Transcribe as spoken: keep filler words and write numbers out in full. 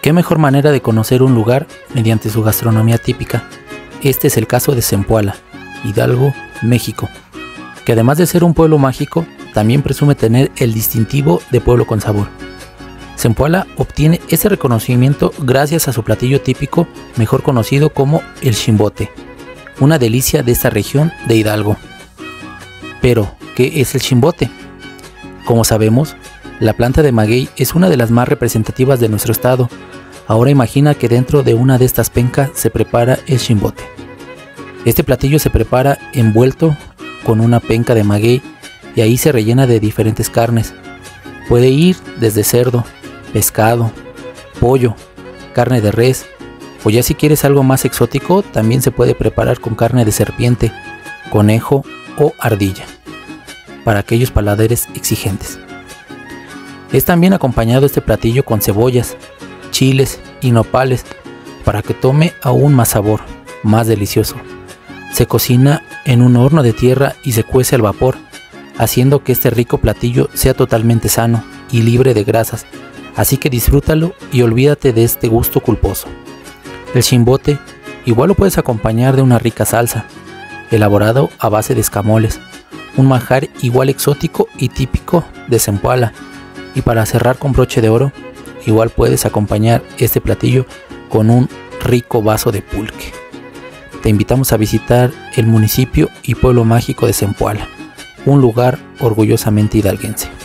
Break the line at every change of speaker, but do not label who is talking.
¿Qué mejor manera de conocer un lugar mediante su gastronomía típica? Este es el caso de Zempoala, Hidalgo, México, que además de ser un pueblo mágico, también presume tener el distintivo de pueblo con sabor. Zempoala obtiene este reconocimiento gracias a su platillo típico, mejor conocido como el chimbote, una delicia de esta región de Hidalgo. Pero, ¿qué es el chimbote? Como sabemos, la planta de maguey es una de las más representativas de nuestro estado. Ahora imagina que dentro de una de estas pencas se prepara el chimbote. Este platillo se prepara envuelto con una penca de maguey y ahí se rellena de diferentes carnes. Puede ir desde cerdo, pescado, pollo, carne de res, o ya si quieres algo más exótico, también se puede preparar con carne de serpiente, conejo o ardilla, para aquellos paladares exigentes. Es también acompañado este platillo con cebollas, chiles y nopales para que tome aún más sabor, más delicioso. Se cocina en un horno de tierra y se cuece al vapor, haciendo que este rico platillo sea totalmente sano y libre de grasas, así que disfrútalo y olvídate de este gusto culposo. El chimbote igual lo puedes acompañar de una rica salsa, elaborado a base de escamoles, un manjar igual exótico y típico de Zempoala. Y para cerrar con broche de oro, igual puedes acompañar este platillo con un rico vaso de pulque. Te invitamos a visitar el municipio y pueblo mágico de Zempoala, un lugar orgullosamente hidalguense.